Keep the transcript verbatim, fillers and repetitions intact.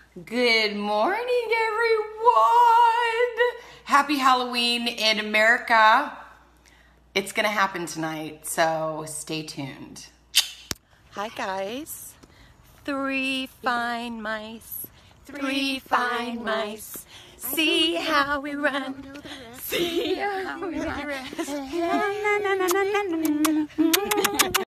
Good morning, everyone. Happy Halloween in America. It's gonna happen tonight, so stay tuned. Hi guys. Three fine mice. Three fine mice. See how we run. See how we run.